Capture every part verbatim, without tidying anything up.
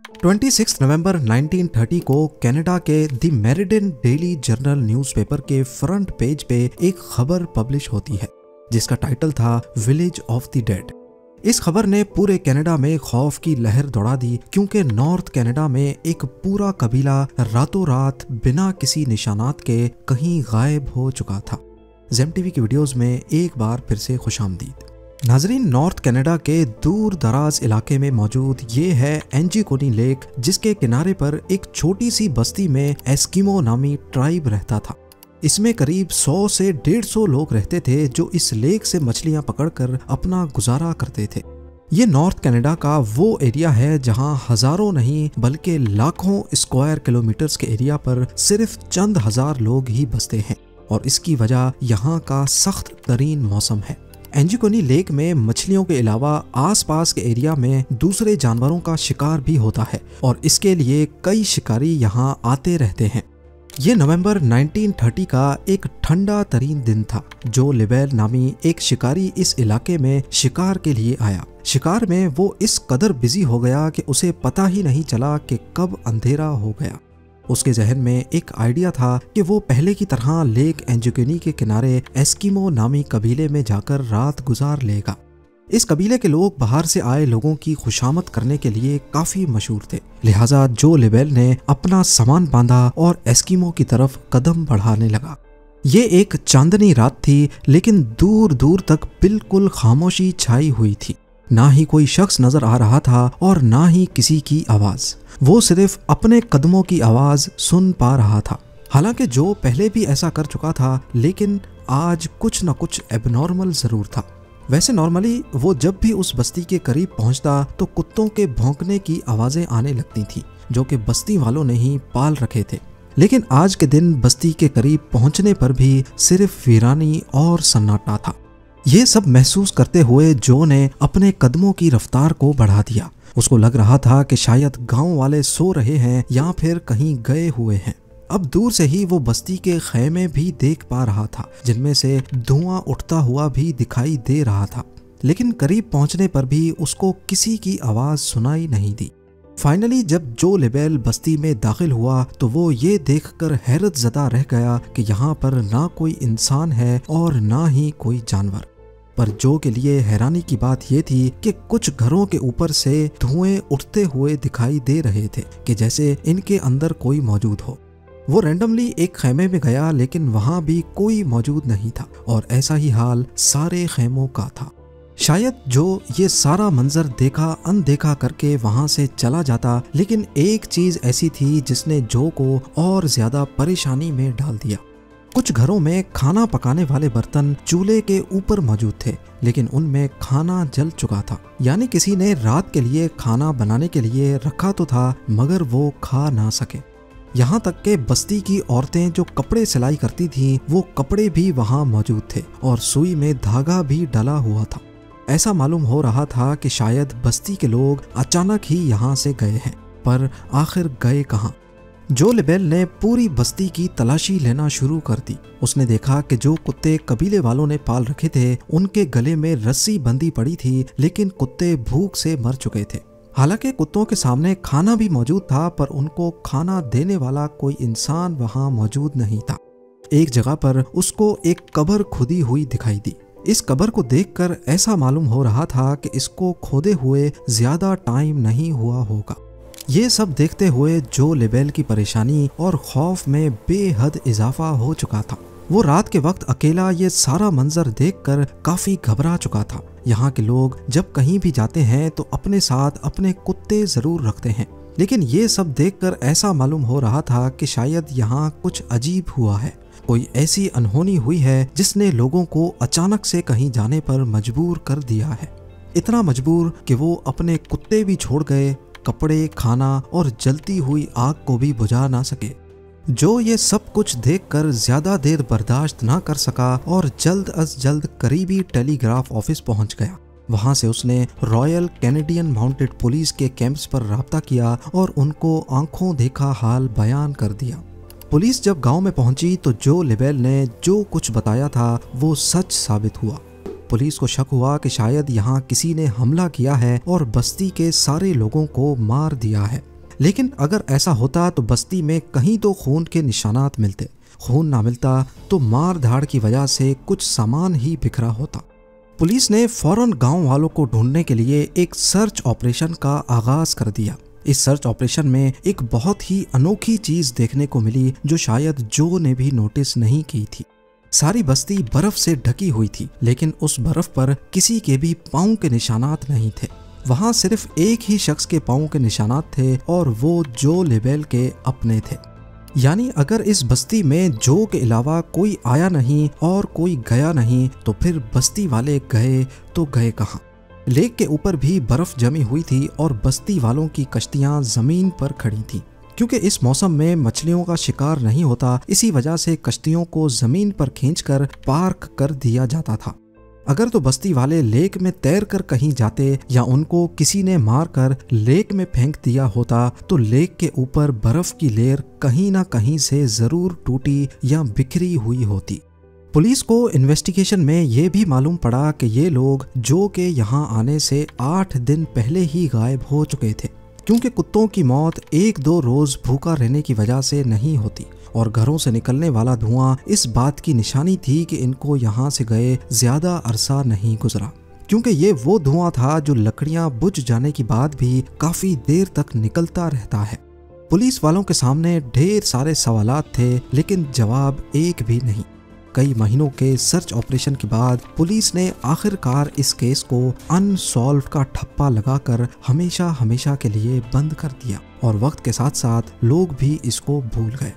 छब्बीस नवंबर उन्नीस सौ तीस को कनाडा के the Meridian daily journal newspaper के फ्रंट पेज पे एक खबर पब्लिश होती है जिसका टाइटल था विलेज ऑफ द डेड। इस खबर ने पूरे कनाडा में खौफ की लहर दौड़ा दी क्योंकि नॉर्थ कनाडा में एक पूरा कबीला रातों रात बिना किसी निशानात के कहीं गायब हो चुका था। ज़ेम टीवी की वीडियोस में एक बार फिर से खुशामदीद। नाजरीन, नॉर्थ कनाडा के दूर दराज इलाके में मौजूद ये है एंजिकोनी लेक, जिसके किनारे पर एक छोटी सी बस्ती में एस्किमो नामी ट्राइब रहता था। इसमें करीब सौ से डेढ़ सौ लोग रहते थे जो इस लेक से मछलियां पकड़कर अपना गुजारा करते थे। ये नॉर्थ कनाडा का वो एरिया है जहां हजारों नहीं बल्कि लाखों स्क्वायर किलोमीटर्स के एरिया पर सिर्फ चंद हजार लोग ही बसते हैं और इसकी वजह यहाँ का सख्त तरीन मौसम है। एंजिकोनी लेक में मछलियों के अलावा आसपास के एरिया में दूसरे जानवरों का शिकार भी होता है और इसके लिए कई शिकारी यहाँ आते रहते हैं। ये नवंबर उन्नीस सौ तीस का एक ठंडा तरीन दिन था। जो लिबेल नामी एक शिकारी इस इलाके में शिकार के लिए आया। शिकार में वो इस कदर बिजी हो गया कि उसे पता ही नहीं चला कि कब अंधेरा हो गया। उसके जहन में एक आइडिया था कि वो पहले की तरह लेक एंजिकोनी के किनारे एस्किमो नामी कबीले में जाकर रात गुजार लेगा। इस कबीले के लोग बाहर से आए लोगों की खुशामद करने के लिए काफी मशहूर थे, लिहाजा जो लिबेल ने अपना सामान बांधा और एस्किमो की तरफ कदम बढ़ाने लगा। ये एक चांदनी रात थी, लेकिन दूर दूर तक बिल्कुल खामोशी छाई हुई थी। ना ही कोई शख्स नजर आ रहा था और ना ही किसी की आवाज। वो सिर्फ अपने कदमों की आवाज सुन पा रहा था। हालांकि जो पहले भी ऐसा कर चुका था, लेकिन आज कुछ न कुछ एबनॉर्मल जरूर था। वैसे नॉर्मली वो जब भी उस बस्ती के करीब पहुंचता तो कुत्तों के भौंकने की आवाजें आने लगती थी, जो कि बस्ती वालों ने ही पाल रखे थे। लेकिन आज के दिन बस्ती के करीब पहुंचने पर भी सिर्फ वीरानी और सन्नाटा था। ये सब महसूस करते हुए जो ने अपने कदमों की रफ्तार को बढ़ा दिया। उसको लग रहा था कि शायद गांव वाले सो रहे हैं या फिर कहीं गए हुए हैं। अब दूर से ही वो बस्ती के खैमे भी देख पा रहा था, जिनमें से धुआं उठता हुआ भी दिखाई दे रहा था। लेकिन करीब पहुंचने पर भी उसको किसी की आवाज सुनाई नहीं दी। फाइनली जब जो लिबेल बस्ती में दाखिल हुआ तो वो ये देखकर हैरत ज़दा रह गया कि यहाँ पर ना कोई इंसान है और ना ही कोई जानवर। पर जो के लिए हैरानी की बात यह थी कि कुछ घरों के ऊपर से धुएं उठते हुए दिखाई दे रहे थे कि जैसे इनके अंदर कोई मौजूद हो। वो रैंडमली एक खैमे में गया, लेकिन वहां भी कोई मौजूद नहीं था और ऐसा ही हाल सारे खैमों का था। शायद जो ये सारा मंजर देखा अनदेखा करके वहां से चला जाता, लेकिन एक चीज ऐसी थी जिसने जो को और ज्यादा परेशानी में डाल दिया। कुछ घरों में खाना पकाने वाले बर्तन चूल्हे के ऊपर मौजूद थे, लेकिन उनमें खाना जल चुका था। यानी किसी ने रात के लिए खाना बनाने के लिए रखा तो था, मगर वो खा ना सके। यहाँ तक के बस्ती की औरतें जो कपड़े सिलाई करती थीं, वो कपड़े भी वहाँ मौजूद थे और सुई में धागा भी डला हुआ था। ऐसा मालूम हो रहा था कि शायद बस्ती के लोग अचानक ही यहाँ से गए हैं, पर आखिर गए कहाँ? जो लिबेल ने पूरी बस्ती की तलाशी लेना शुरू कर दी। उसने देखा कि जो कुत्ते कबीले वालों ने पाल रखे थे, उनके गले में रस्सी बंधी पड़ी थी, लेकिन कुत्ते भूख से मर चुके थे। हालांकि कुत्तों के सामने खाना भी मौजूद था, पर उनको खाना देने वाला कोई इंसान वहां मौजूद नहीं था। एक जगह पर उसको एक कब्र खुदी हुई दिखाई दी। इस कब्र को देखकर ऐसा मालूम हो रहा था कि इसको खोदे हुए ज्यादा टाइम नहीं हुआ होगा। ये सब देखते हुए जो लिबेल की परेशानी और खौफ में बेहद इजाफा हो चुका था। वो रात के वक्त अकेला ये सारा मंजर देखकर काफी घबरा चुका था। यहाँ के लोग जब कहीं भी जाते हैं तो अपने साथ अपने कुत्ते जरूर रखते हैं, लेकिन ये सब देखकर ऐसा मालूम हो रहा था कि शायद यहाँ कुछ अजीब हुआ है। कोई ऐसी अनहोनी हुई है जिसने लोगों को अचानक से कहीं जाने पर मजबूर कर दिया है। इतना मजबूर कि वो अपने कुत्ते भी छोड़ गए, कपड़े, खाना और जलती हुई आग को भी बुझा ना सके। जो ये सब कुछ देखकर ज्यादा देर बर्दाश्त ना कर सका और जल्द अज जल्द करीबी टेलीग्राफ ऑफिस पहुंच गया। वहां से उसने रॉयल कैनेडियन माउंटेड पुलिस के कैंप्स पर राब्ता किया और उनको आंखों देखा हाल बयान कर दिया। पुलिस जब गांव में पहुंची तो जो लिबेल ने जो कुछ बताया था वो सच साबित हुआ। पुलिस को शक हुआ कि शायद यहाँ किसी ने हमला किया है और बस्ती के सारे लोगों को मार दिया है। लेकिन अगर ऐसा होता तो बस्ती में कहीं तो खून के निशानात मिलते। खून ना मिलता तो मार धाड़ की वजह से कुछ सामान ही बिखरा होता। पुलिस ने फौरन गांव वालों को ढूंढने के लिए एक सर्च ऑपरेशन का आगाज कर दिया। इस सर्च ऑपरेशन में एक बहुत ही अनोखी चीज देखने को मिली जो शायद जो ने भी नोटिस नहीं की थी। सारी बस्ती बर्फ से ढकी हुई थी, लेकिन उस बर्फ पर किसी के भी पांव के निशानात नहीं थे। वहां सिर्फ एक ही शख्स के पांव के निशानात थे और वो जो लेबेल के अपने थे। यानी अगर इस बस्ती में जो के अलावा कोई आया नहीं और कोई गया नहीं तो फिर बस्ती वाले गए तो गए कहाँ। लेक के ऊपर भी बर्फ जमी हुई थी और बस्ती वालों की कश्तियां जमीन पर खड़ी थी। क्योंकि इस मौसम में मछलियों का शिकार नहीं होता, इसी वजह से कश्तियों को जमीन पर खींचकर पार्क कर दिया जाता था। अगर तो बस्ती वाले लेक में तैर कर कहीं जाते या उनको किसी ने मार कर लेक में फेंक दिया होता तो लेक के ऊपर बर्फ की लेयर कहीं ना कहीं से जरूर टूटी या बिखरी हुई होती। पुलिस को इन्वेस्टिगेशन में ये भी मालूम पड़ा कि ये लोग जो के यहाँ आने से आठ दिन पहले ही गायब हो चुके थे, क्योंकि कुत्तों की मौत एक दो रोज भूखा रहने की वजह से नहीं होती और घरों से निकलने वाला धुआं इस बात की निशानी थी कि इनको यहाँ से गए ज्यादा अरसा नहीं गुजरा, क्योंकि ये वो धुआं था जो लकड़ियां बुझ जाने के बाद भी काफी देर तक निकलता रहता है। पुलिस वालों के सामने ढेर सारे सवालात थे, लेकिन जवाब एक भी नहीं। कई महीनों के सर्च ऑपरेशन के बाद पुलिस ने आखिरकार इस केस को अनसॉल्व का ठप्पा लगाकर हमेशा हमेशा के लिए बंद कर दिया और वक्त के साथ साथ लोग भी इसको भूल गए।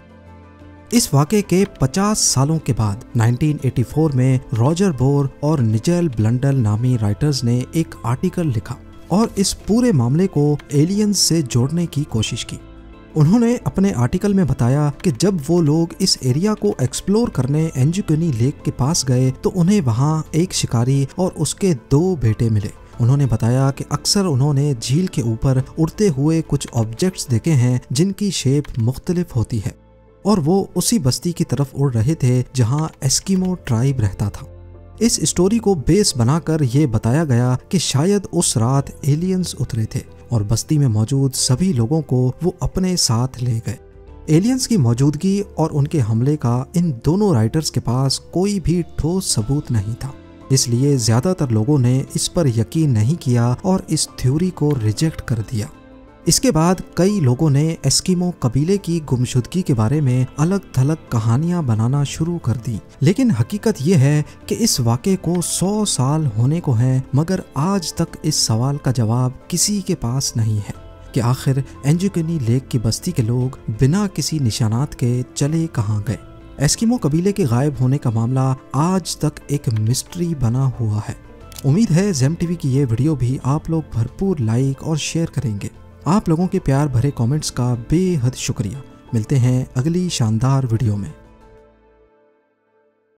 इस वाक़े के पचास सालों के बाद उन्नीस सौ चौरासी में रॉजर बोर और निजेल ब्लंडल नामी राइटर्स ने एक आर्टिकल लिखा और इस पूरे मामले को एलियंस से जोड़ने की कोशिश की। उन्होंने अपने आर्टिकल में बताया कि जब वो लोग इस एरिया को एक्सप्लोर करने एंजुकनी लेक के पास गए तो उन्हें वहाँ एक शिकारी और उसके दो बेटे मिले। उन्होंने बताया कि अक्सर उन्होंने झील के ऊपर उड़ते हुए कुछ ऑब्जेक्ट्स देखे हैं जिनकी शेप मुख्तलिफ होती है और वो उसी बस्ती की तरफ उड़ रहे थे जहाँ एस्किमो ट्राइब रहता था। इस स्टोरी को बेस बनाकर ये बताया गया कि शायद उस रात एलियंस उतरे थे और बस्ती में मौजूद सभी लोगों को वो अपने साथ ले गए। एलियंस की मौजूदगी और उनके हमले का इन दोनों राइटर्स के पास कोई भी ठोस सबूत नहीं था, इसलिए ज्यादातर लोगों ने इस पर यकीन नहीं किया और इस थ्योरी को रिजेक्ट कर दिया। इसके बाद कई लोगों ने एस्किमो कबीले की गुमशुदगी के बारे में अलग थलग कहानियां बनाना शुरू कर दी, लेकिन हकीकत यह है कि इस वाक़े को सौ साल होने को हैं, मगर आज तक इस सवाल का जवाब किसी के पास नहीं है कि आखिर एंजुकनी लेक की बस्ती के लोग बिना किसी निशानात के चले कहाँ गए। एस्किमो कबीले के गायब होने का मामला आज तक एक मिस्ट्री बना हुआ है। उम्मीद है ज़ेम टीवी की ये वीडियो भी आप लोग भरपूर लाइक और शेयर करेंगे। आप लोगों के प्यार भरे कमेंट्स का बेहद शुक्रिया। मिलते हैं अगली शानदार वीडियो में।